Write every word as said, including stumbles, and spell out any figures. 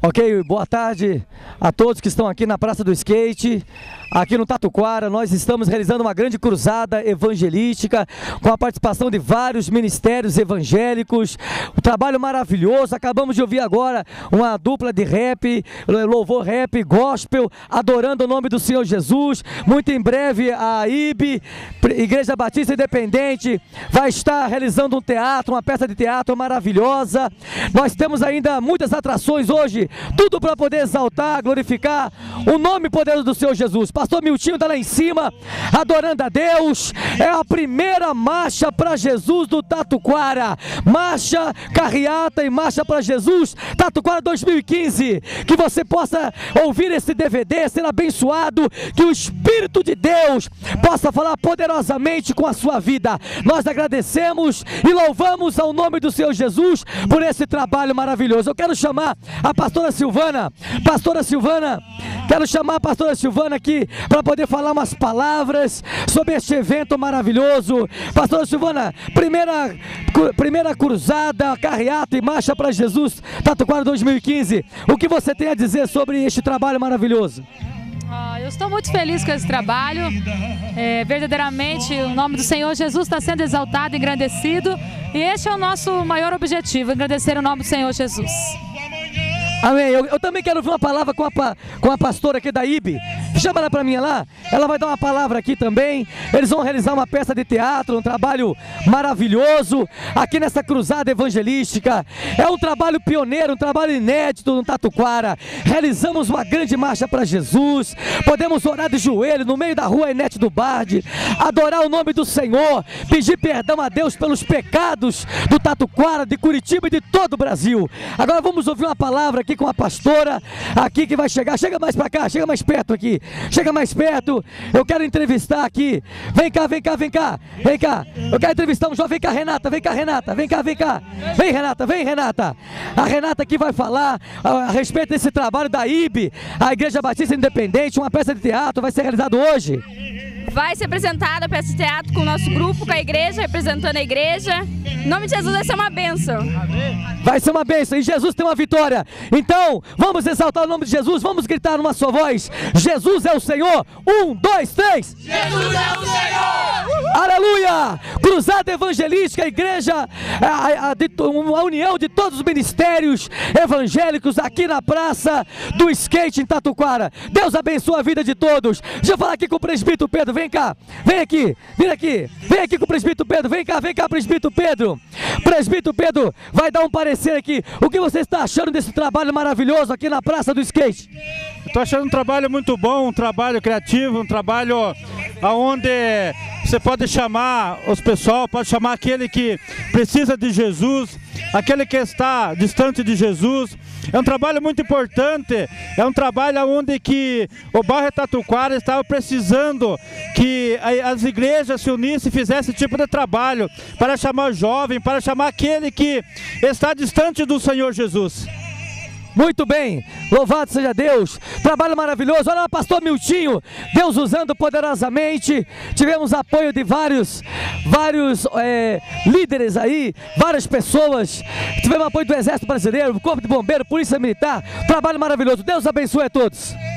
Ok, boa tarde a todos que estão aqui na Praça do Skate, aqui no Tatuquara. Nós estamos realizando uma grande cruzada evangelística com a participação de vários ministérios evangélicos. Um trabalho maravilhoso. Acabamos de ouvir agora uma dupla de rap, louvor rap, gospel, adorando o nome do Senhor Jesus. Muito em breve a I B, Igreja Batista Independente, vai estar realizando um teatro, uma peça de teatro maravilhosa. Nós temos ainda muitas atrações hoje, tudo para poder exaltar, glorificar o nome poderoso do Senhor Jesus. Pastor Miltinho está lá em cima, adorando a Deus. É a primeira marcha para Jesus do Tatuquara. Marcha, carreata e marcha para Jesus, Tatuquara dois mil e quinze. Que você possa ouvir esse D V D, ser abençoado, que o Espírito de Deus possa falar poderosamente com a sua vida. Nós agradecemos e louvamos ao nome do Senhor Jesus por esse trabalho maravilhoso. Eu quero chamar a pastora Silvana, pastora Silvana, quero chamar a pastora Silvana aqui para poder falar umas palavras sobre este evento maravilhoso. Pastora Silvana, primeira, primeira cruzada, carreata e marcha para Jesus, Tatuquara dois mil e quinze. O que você tem a dizer sobre este trabalho maravilhoso? Ah, eu estou muito feliz com esse trabalho. É, verdadeiramente o nome do Senhor Jesus está sendo exaltado, engrandecido, e este é o nosso maior objetivo, engrandecer o nome do Senhor Jesus. Amém. Eu, eu também quero ouvir uma palavra com a, com a pastora aqui da I B. Chama ela para mim lá, ela vai dar uma palavra aqui também. Eles vão realizar uma peça de teatro, um trabalho maravilhoso aqui nessa cruzada evangelística. É um trabalho pioneiro, um trabalho inédito no Tatuquara. Realizamos uma grande marcha para Jesus. Podemos orar de joelho no meio da rua Enete do Barde, adorar o nome do Senhor, pedir perdão a Deus pelos pecados do Tatuquara, de Curitiba e de todo o Brasil. Agora vamos ouvir uma palavra aqui com a pastora, aqui que vai chegar. Chega mais para cá, chega mais perto aqui. Chega mais perto. Eu quero entrevistar aqui. Vem cá, vem cá, vem cá. Vem cá. Eu quero entrevistar um jovem. Vem cá, Renata. Vem cá, Renata. Vem cá, vem cá. Vem, Renata. Vem, Renata. A Renata aqui vai falar a, a respeito desse trabalho da I B, a Igreja Batista Independente. Uma peça de teatro vai ser realizada hoje. Vai ser apresentada a peça de teatro com o nosso grupo, com a igreja, representando a igreja. Em nome de Jesus vai ser uma bênção. Vai ser uma bênção e Jesus tem uma vitória. Então, vamos exaltar o nome de Jesus, vamos gritar numa só voz: Jesus é o Senhor. Um, dois, três. Jesus é o Senhor. Aleluia! Cruzada evangelística, a igreja, a, a, a, uma união de todos os ministérios evangélicos aqui na Praça do Skate em Tatuquara. Deus abençoe a vida de todos. Deixa eu falar aqui com o presbítero Pedro. Vem cá, vem aqui, vem aqui, vem aqui com o presbítero Pedro, vem cá, vem cá, presbítero Pedro. Presbítero Pedro vai dar um parecer aqui. O que você está achando desse trabalho maravilhoso aqui na Praça do Skate? Estou achando um trabalho muito bom, um trabalho criativo, um trabalho onde você pode chamar os pessoal, pode chamar aquele que precisa de Jesus, aquele que está distante de Jesus. É um trabalho muito importante, é um trabalho onde que o bairro Tatuquara estava precisando que as igrejas se unissem e fizessem esse tipo de trabalho para chamar o jovem, para chamar aquele que está distante do Senhor Jesus. Muito bem, louvado seja Deus, trabalho maravilhoso. Olha lá, pastor Miltinho, Deus usando poderosamente. Tivemos apoio de vários, vários é, líderes aí, várias pessoas. Tivemos apoio do Exército Brasileiro, Corpo de Bombeiro, Polícia Militar. Trabalho maravilhoso, Deus abençoe a todos.